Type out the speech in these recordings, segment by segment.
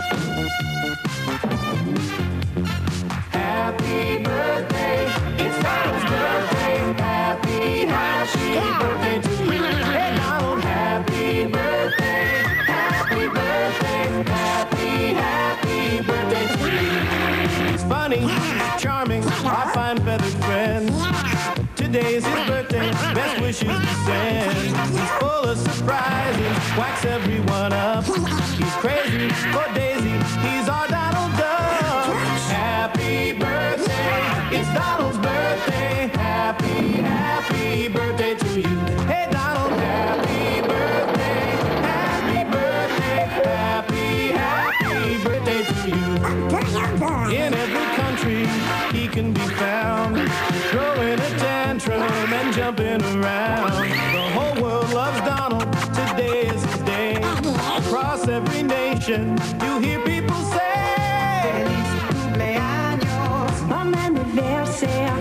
Happy birthday, it's Donald's birthday. Happy birthday to you. Hey Donald, happy birthday, happy birthday, happy birthday to you. He's funny, charming, our fine feathered friend. Today's his birthday, best wishes to send. He's full of surprises, whacks everyone up. He's crazy for Daisy, he's our Donald Duck. Happy birthday, it's Donald's birthday. Happy birthday to you. Hey Donald, happy birthday, happy birthday, happy birthday to you. In every country he can be found, throwing a tantrum and jumping around. The whole world loves Donald, today is his day. Across every nation you hear people say Feliz cumpleaños, buon anniversaire,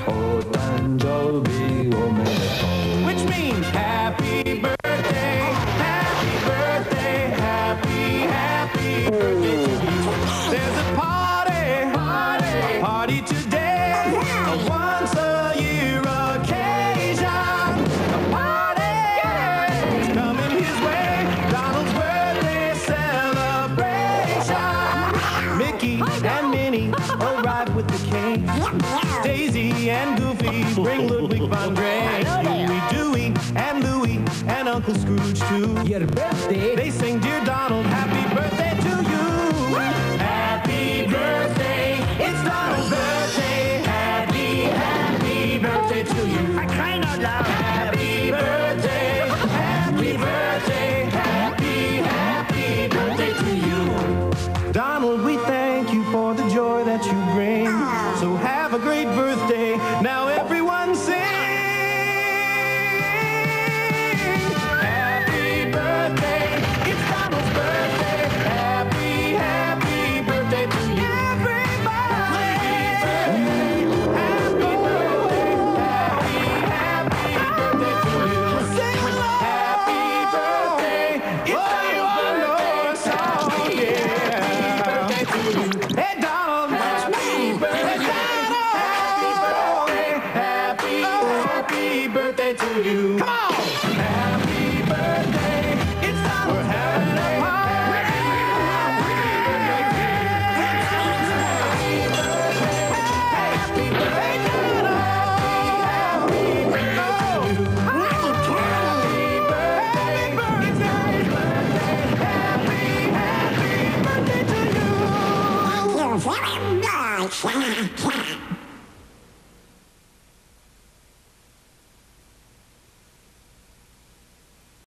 which means happy birthday, happy birthday, happy birthday to you. There's a party today, a once a year occasion. A party is coming his way, Donald's birthday celebration. Mickey and Minnie arrive with the cake. Daisy and Goofy bring Ludwig von Drake. Huey, Dewey and Louie and Uncle Scrooge too. Your birthday. They sing, Dear Donald, happy birthday to you. Happy birthday, it's Donald's birthday. Happy birthday to you. I crying out loud. Happy birthday, happy birthday, happy birthday to you. Donald, we thank you for the joy that you bring. So have a great birthday. Now everyone sing. Happy birthday, it's Donald's birthday. Happy birthday to you. Everybody. Happy birthday, happy birthday to you. Sing along. Happy birthday, it's Donald's birthday. Happy birthday to you. Hey Donald, happy birthday. Happy birthday to you. Come on! Happy birthday, it's Donald. We're having a party. Happy birthday, Happy birthday to you. Thank you very much.